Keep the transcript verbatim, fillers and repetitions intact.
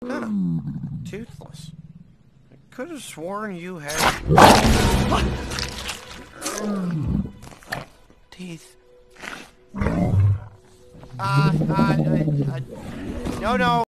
Huh. Toothless. I could have sworn you had... teeth. Uh, uh, uh, uh, no, no.